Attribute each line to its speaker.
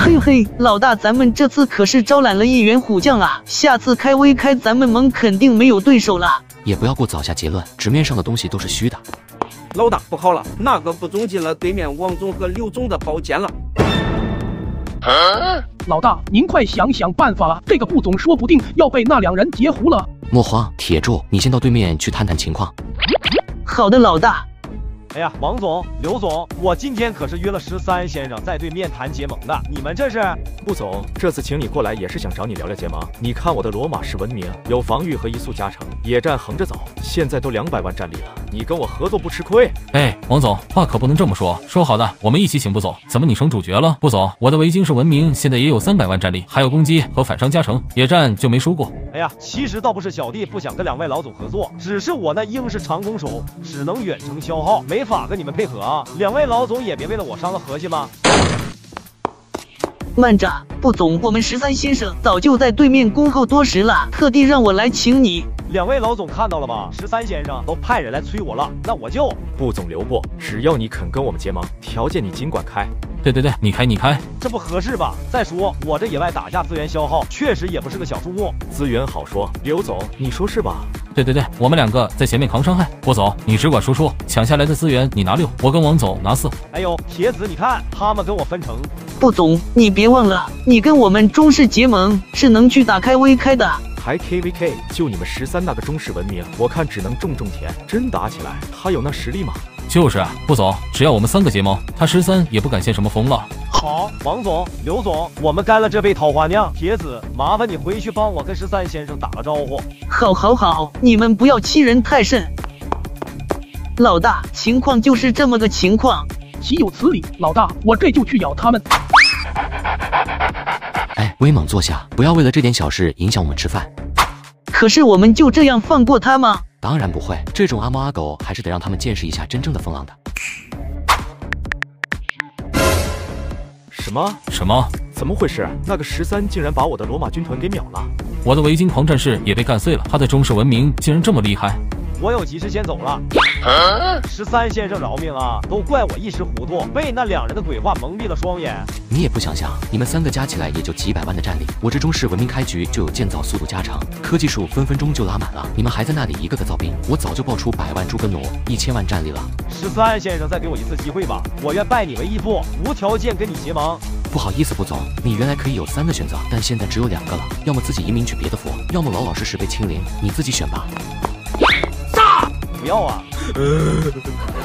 Speaker 1: 嘿嘿，老大，咱们这次可是招揽了1员虎将啊，下次开微开咱们盟肯定没有对手了。
Speaker 2: 也不要过早下结论，纸面上的东西都是虚的。
Speaker 3: 老大不好了，那个不总进了对面王总和刘总的包间了。
Speaker 4: 老大，您快想想办法啊！这个布总说不定要被那2人截胡了。
Speaker 2: 莫慌，铁柱，你先到对面去探探情况。
Speaker 1: 好的，老大。
Speaker 5: 哎呀，王总、刘总，我今天可是约了13先生在对面谈结盟的，你们这是？
Speaker 6: 布总，这次请你过来也是想找你聊聊结盟。你看我的罗马式文明，有防御和移速加成，野战横着走，现在都200万战力了，你跟我合作不吃亏？
Speaker 7: 哎，王总，话可不能这么说。说好的，我们一起请布总，怎么你成主角了？布总，我的维京式文明现在也有300万战力，还有攻击和反伤加成，野战就没输过。
Speaker 5: 哎呀，其实倒不是小弟不想跟2位老总合作，只是我那鹰是长弓手，只能远程消耗，没法跟你们配合啊。2位老总也别为了我伤了和气吗？
Speaker 1: 慢着，布总，我们13先生早就在对面恭候多时了，特地让我来请你。
Speaker 5: 2位老总看到了吧？13先生都派人来催我了，那我就……
Speaker 6: 布总留步，只要你肯跟我们结盟，条件你尽管开。
Speaker 7: 对，你开，
Speaker 5: 这不合适吧？再说我这野外打架资源消耗确实也不是个小数目。
Speaker 6: 资源好说，刘总，你说是吧？
Speaker 7: 对，我们2个在前面扛伤害。郭总，你只管输出，抢下来的资源你拿6，我跟王总拿4。
Speaker 5: 哎呦，铁子，你看他们跟我分成。
Speaker 1: 布总，你别忘了，你跟我们中式结盟是能去打开微开的。
Speaker 6: 还 KVK， 就你们13那个中式文明，我看只能种田。真打起来，他有那实力吗？
Speaker 7: 就是啊，布总，只要我们3个结盟，他13也不敢现什么风了。
Speaker 5: 好，王总、刘总，我们干了这杯桃花酿。铁子，麻烦你回去帮我跟13先生打个招呼。
Speaker 1: 好，你们不要欺人太甚。老大，情况就是这么个情况。
Speaker 4: 岂有此理！老大，我这就去咬他们。
Speaker 2: 哎，威猛坐下，不要为了这点小事影响我们吃饭。
Speaker 1: 可是我们就这样放过他吗？
Speaker 2: 当然不会，这种阿猫阿狗还是得让他们见识一下真正的风浪的。
Speaker 6: 什么？怎么回事？那个13竟然把我的罗马军团给秒了！
Speaker 7: 我的维京狂战士也被干碎了，他的中式文明竟然这么厉害！
Speaker 5: 我有急事先走了。13先生饶命啊！都怪我一时糊涂，被那2人的鬼话蒙蔽了双眼。
Speaker 2: 你也不想想，你们3个加起来也就几百万的战力，我这中式文明开局就有建造速度加成，科技树分分钟就拉满了，你们还在那里一个个造兵，我早就爆出100万猪跟弩，1000万战力了。
Speaker 5: 13先生，再给我一次机会吧，我愿拜你为义父，无条件跟你结盟。
Speaker 2: 不好意思，布总，你原来可以有3个选择，但现在只有2个了，要么自己移民去别的府，要么老老实实被清零，你自己选吧。
Speaker 5: 不要啊！